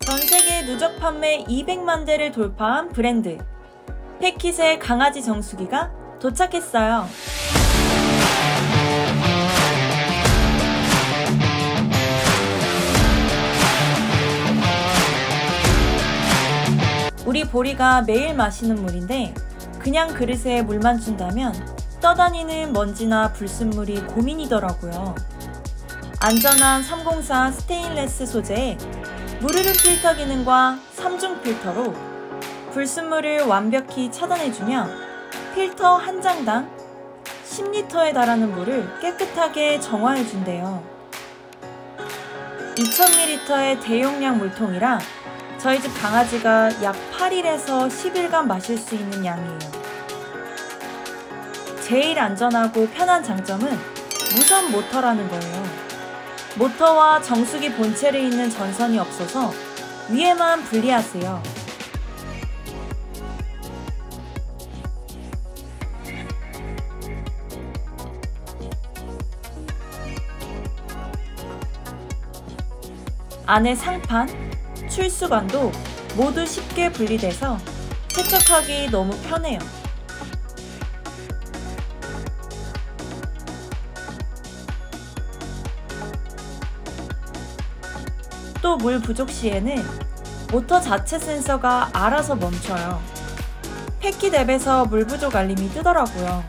전세계 누적 판매 200만 대를 돌파한 브랜드 펫킷의 강아지 정수기가 도착했어요. 우리 보리가 매일 마시는 물인데 그냥 그릇에 물만 준다면 떠다니는 먼지나 불순물이 고민이더라고요. 안전한 304 스테인레스 소재에 물흐름 필터 기능과 3중 필터로 불순물을 완벽히 차단해주며 필터 한 장당 10리터에 달하는 물을 깨끗하게 정화해준대요. 2000ml의 대용량 물통이라 저희 집 강아지가 약 8일에서 10일간 마실 수 있는 양이에요. 제일 안전하고 편한 장점은 무선 모터라는 거예요. 모터와 정수기 본체를 잇는 전선이 없어서 위에만 분리하세요. 안에 상판, 출수관도 모두 쉽게 분리돼서 세척하기 너무 편해요. 또 물 부족 시에는 모터 자체 센서가 알아서 멈춰요. 펫킷 앱에서 물 부족 알림이 뜨더라고요.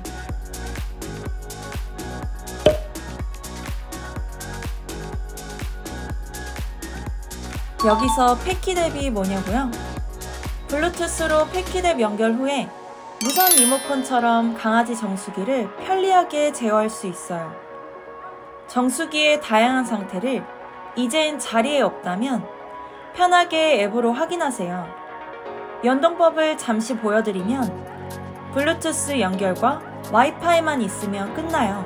여기서 펫킷 앱이 뭐냐고요? 블루투스로 펫킷 앱 연결 후에 무선 리모컨처럼 강아지 정수기를 편리하게 제어할 수 있어요. 정수기의 다양한 상태를 이젠 자리에 없다면 편하게 앱으로 확인하세요. 연동법을 잠시 보여드리면 블루투스 연결과 와이파이만 있으면 끝나요.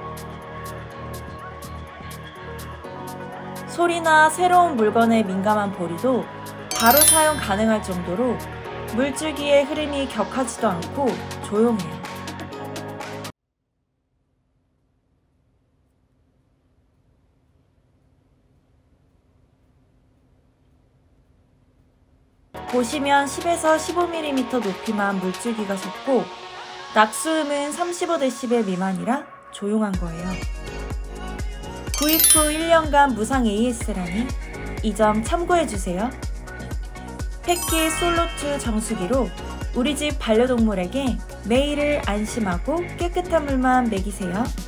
소리나 새로운 물건에 민감한 보리도 바로 사용 가능할 정도로 물줄기의 흐름이 격하지도 않고 조용해요. 보시면 10에서 15mm 높이만 물줄기가 솟고 낙수음은 35dB 미만이라 조용한 거예요. 구입 후 1년간 무상 AS라니 이 점 참고해주세요. 펫킷 솔로2 정수기로 우리 집 반려동물에게 매일을 안심하고 깨끗한 물만 먹이세요.